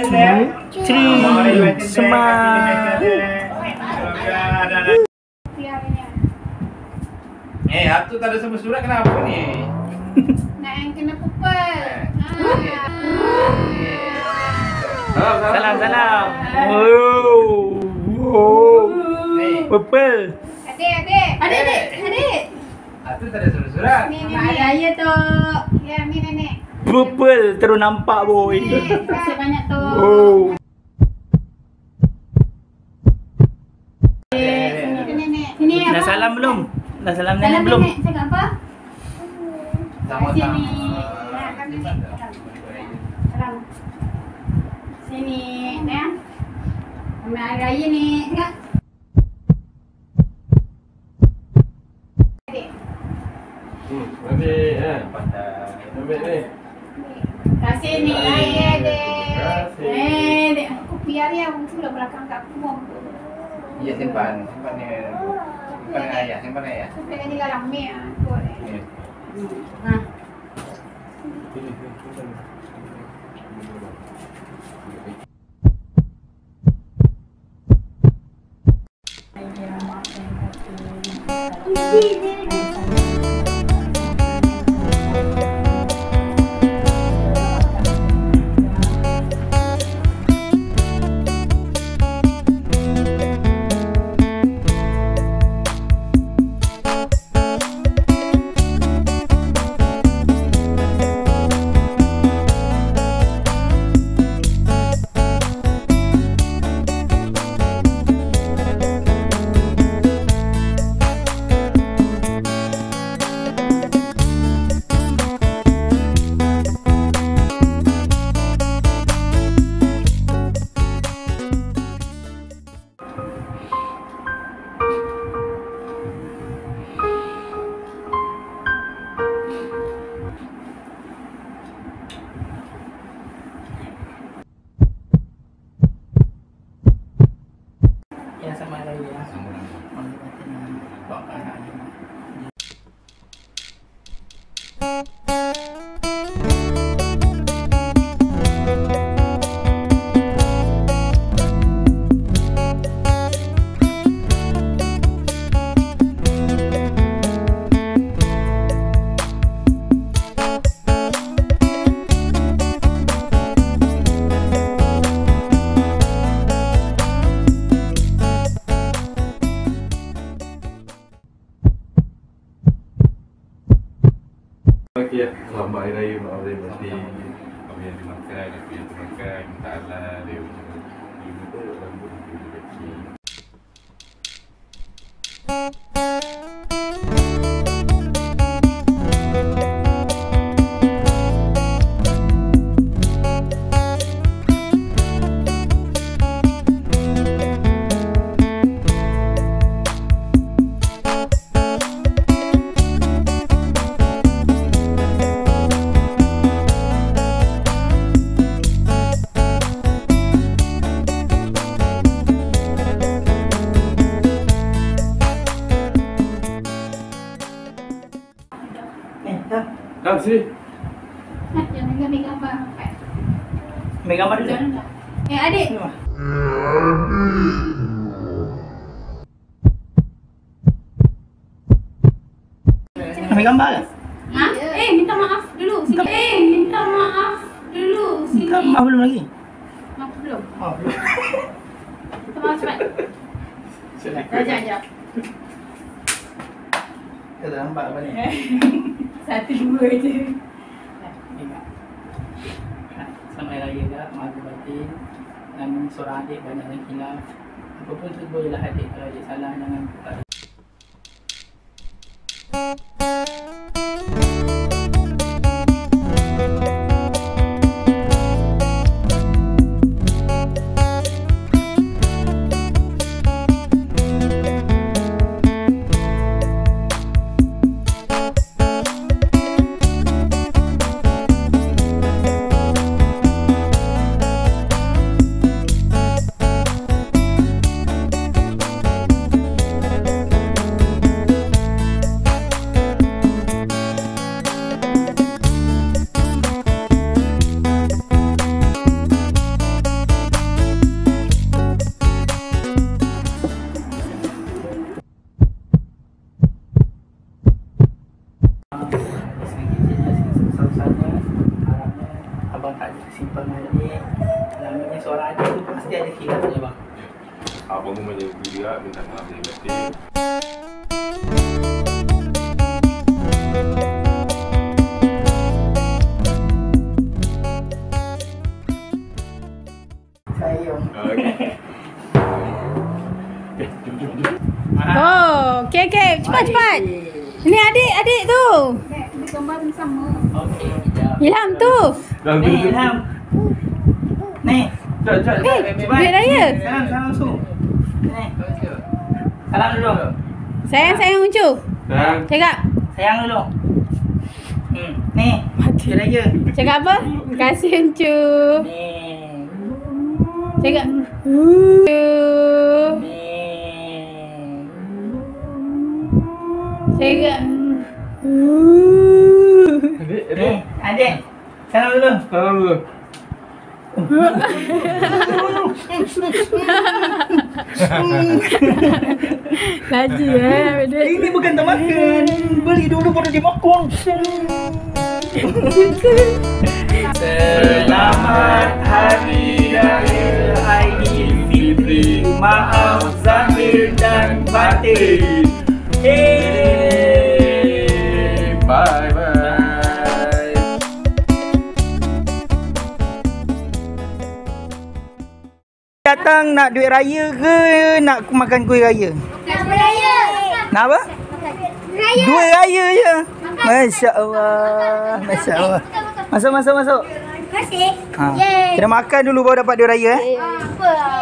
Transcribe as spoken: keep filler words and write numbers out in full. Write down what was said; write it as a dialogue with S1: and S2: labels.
S1: Three, smile.
S2: Eh, Atu tak ada sama surat kenapa ni?
S3: Nak yang kena pupal.
S1: Salam, salam. Oh, oh, purple.
S3: Adik, adik. Adik, adik. Adik.
S2: Atu tak ada sama surat.
S3: Ni, ni, ni. Raya tu. Ya, ni nenek.
S1: Purple terus nampak boy.
S3: Terima kasih banyak tu.
S1: Oh.
S3: Sini apa?
S1: Dah salam belum? Dah salam nenek
S3: Salam
S1: belum?
S3: nenek, cakap apa?
S2: Sama-sama.
S3: Sini. Nah, kami ni. Salam. Sini, ya. Kami hari raya ni, cakap. Adik.
S4: Hmm, ambil eh. Ambil ni.
S3: Kasih ni, adik.
S4: Kasih.
S3: Eh, dek. Aku biar ya, aku sudah belakang kat aku.
S2: Ya, simpan. Simpan ni. Simpan ayah, simpan ayah.
S3: Sampai kan dia rame ah. Boleh.
S2: Ni.
S3: Nah.
S1: Ya sama raya ya.
S4: Okey, selamat hari raya Mak Azim pasti apa yang dimakan, apa yang dimakan, minta Allah dia macam ni betul rambut dia kecil.
S1: Eh, dah.
S4: Ah, sini.
S3: Nah, jangan ambil gambar.
S1: Ambil gambar dulu.
S3: Eh, adik.
S1: Ni mah. Ambil gambar ke?
S3: Ha? Eh, minta maaf dulu. Sini. Eh, minta maaf dulu. Sini.
S1: Minta maaf belum lagi?
S3: Maaf belum.
S1: Oh, belum.
S3: Minta maaf cepat. Sekejap, sekejap.
S1: Kita dah nampak apa ni?
S3: Satu, dua je.
S1: Selamat Hari Raya kak, maaf batin. Dan seorang adik banyak yang hilaf. Apa pun tu bolehlah adik, kalau adik salah jangan tak. Jadi namanya seorang adik itu pasti ada khilafnya bang.
S4: Abang pun macam tu juga, minta maaf dia batin.
S1: Sayang.
S4: Okey. Eh, jom jom jom.
S3: Oh, okey okey. Cepat cepat. Ini adik adik tu.
S5: Nek, di gambar sama.
S1: Okey, kejap.
S3: Ilham tu.
S4: Dah
S1: Ni Ilham. Ni.
S4: Jom jom.
S3: Eh, duit raya.
S1: Salam, salam su. Ni. Salam dulu.
S3: Sayang sayang Uncu.
S4: Dah.
S3: Cakap.
S1: Sayang dulu. Hmm. Ni. Duit raya.
S3: Cakap apa? Terima kasih Uncu.
S1: Ni.
S3: Cakap. Uncu.
S1: Ni.
S3: Cakap.
S4: Adik,
S1: Ni. Adik. Salam dulu.
S4: Salam dulu.
S3: Laju eh adik.
S1: Ini bukan tak makan. Beli dulu baru dimakan. Selamat Hari Raya Aidilfitri. Maaf zahir dan batin. Hey.
S4: Bye bye.
S1: Datang nak duit raya ke nak makan kuih raya?
S5: Raya.
S1: Nak apa?
S5: Raya.
S1: Duit raya je. Masya Allah. Masya Allah. Masuk, masuk, masuk.
S5: Masih.
S1: Ha.
S5: Yeay.
S1: Kena makan dulu baru dapat duit raya eh.
S5: Apa?